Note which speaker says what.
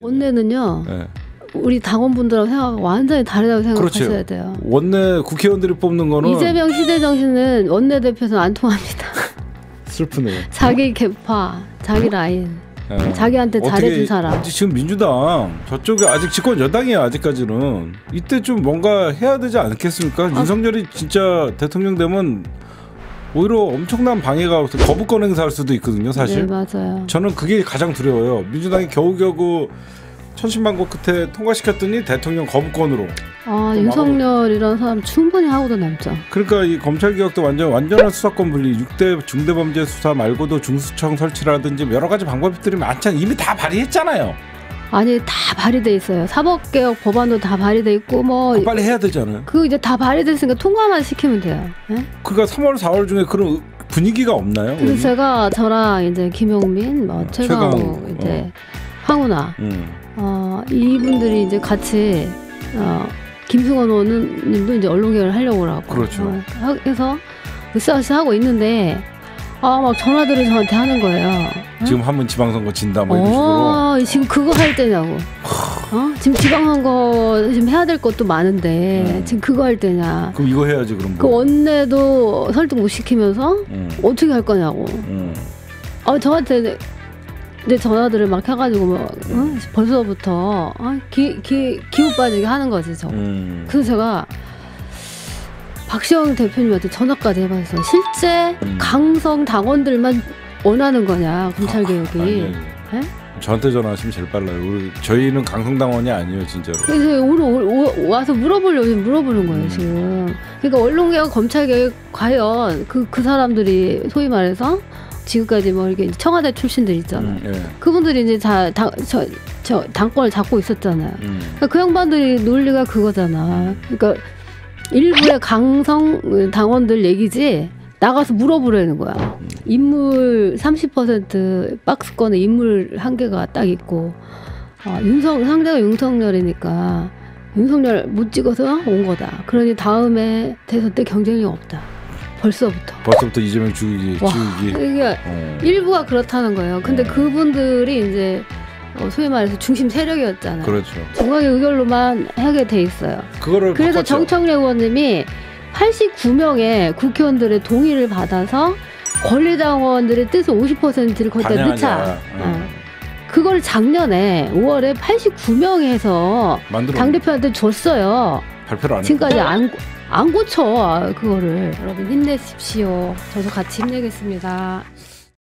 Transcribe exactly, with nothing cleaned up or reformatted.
Speaker 1: 원내는요.
Speaker 2: 네.
Speaker 1: 우리 당원분들하고 생각하고 완전히 다르다고 생각하셔야
Speaker 2: 그렇죠.
Speaker 1: 돼요.
Speaker 2: 원내 국회의원들이 뽑는 거는
Speaker 1: 이재명 시대 정신은 원내대표에서는 안 통합니다.
Speaker 2: 슬프네요.
Speaker 1: 자기 개파, 자기 라인,
Speaker 2: 네.
Speaker 1: 자기한테 잘해준 사람.
Speaker 2: 지금 민주당 저쪽에 아직 집권 여당이야. 아직까지는 이때 좀 뭔가 해야 되지 않겠습니까? 아. 윤석열이 진짜 대통령 되면 오히려 엄청난 방해가 거부권 행사할 수도 있거든요. 사실.
Speaker 1: 네, 맞아요.
Speaker 2: 저는 그게 가장 두려워요. 민주당이 겨우겨우 천신만고 끝에 통과시켰더니 대통령 거부권으로.
Speaker 1: 아, 윤석열이라는 사람 충분히 하고도 남죠.
Speaker 2: 그러니까 이 검찰개혁도 완전 완전한 수사권 분리, 육 대 중대범죄 수사 말고도 중수청 설치라든지 여러 가지 방법들이 많잖아요. 이미 다 발의했잖아요.
Speaker 1: 아니 다 발의돼 있어요. 사법개혁 법안도 다 발의돼 있고 뭐
Speaker 2: 빨리 해야 되잖아요.
Speaker 1: 그 이제 다 발의됐으니까 통과만 시키면 돼요. 네?
Speaker 2: 그러니까 삼월, 사월 중에 그런 분위기가 없나요?
Speaker 1: 그래서 우리? 제가 저랑 이제 김용민, 뭐 최강욱, 이제 어. 황운하, 음. 어, 이분들이 이제 같이 어, 김승원 의원님도 이제 언론개혁을 하려고 하고
Speaker 2: 그렇죠.
Speaker 1: 어, 해서 으쌰으쌰 하고 있는데. 아, 막 전화들을 저한테 하는 거예요.
Speaker 2: 지금 응? 한번 지방선거 진다 뭐 이런
Speaker 1: 어,
Speaker 2: 식으로.
Speaker 1: 지금 그거 할 때냐고. 어? 지금 지방선거 지금 해야 될 것도 많은데 음. 지금 그거 할 때냐.
Speaker 2: 그럼 이거 해야지 그럼.
Speaker 1: 그 원내도 설득 못 시키면서 음. 어떻게 할 거냐고. 음. 아, 저한테 내 전화들을 막 해가지고 뭐 어? 벌써부터 어? 기, 기, 기운 빠지게 하는 거지 저. 음. 그래서 제가 박시영 대표님한테 전화까지 해봤어요. 실제 음. 강성 당원들만 원하는 거냐 검찰개혁이. 아, 아니, 아니. 네?
Speaker 2: 저한테 전화하시면 제일 빨라요. 우리, 저희는 강성 당원이 아니에요 진짜로.
Speaker 1: 그래서 오늘 오, 오, 와서 물어보려고 물어보는 거예요 음. 지금. 그러니까 언론개혁 검찰개혁 과연 그, 그 사람들이 소위 말해서 지금까지 뭐 이렇게 청와대 출신들 있잖아요. 음, 예. 그분들이 이제 다 당, 저, 저 당권을 잡고 있었잖아요. 음. 그러니까 그 양반들이 논리가 그거잖아. 그러니까 일부의 강성 당원들 얘기지 나가서 물어보라는 거야. 인물 삼십 퍼센트 박스권에 인물 한계가 딱 있고 어, 윤석 상대가 윤석열이니까 윤석열 못 찍어서 온 거다. 그러니 다음에 대선 때 경쟁력 없다. 벌써부터.
Speaker 2: 벌써부터 이재명 죽이기.
Speaker 1: 와,
Speaker 2: 죽이기.
Speaker 1: 이게 어. 일부가 그렇다는 거예요. 근데 어. 그분들이 이제 어, 소위 말해서 중심 세력이었잖아요.
Speaker 2: 그렇죠.
Speaker 1: 정강의 의결로만 하게 돼 있어요.
Speaker 2: 그거를
Speaker 1: 그래서
Speaker 2: 바꿨죠.
Speaker 1: 정청래 의원님이 팔십구 명의 국회의원들의 동의를 받아서 권리당원들의 뜻을 오십 퍼센트를 거기다 넣자. 음. 어. 그걸 작년에 오월에 팔십구 명이 해서 당대표한테 줬어요.
Speaker 2: 발표를 안
Speaker 1: 지금까지 안, 안 고쳐 그거를. 여러분 힘내십시오. 저도 같이 힘내겠습니다.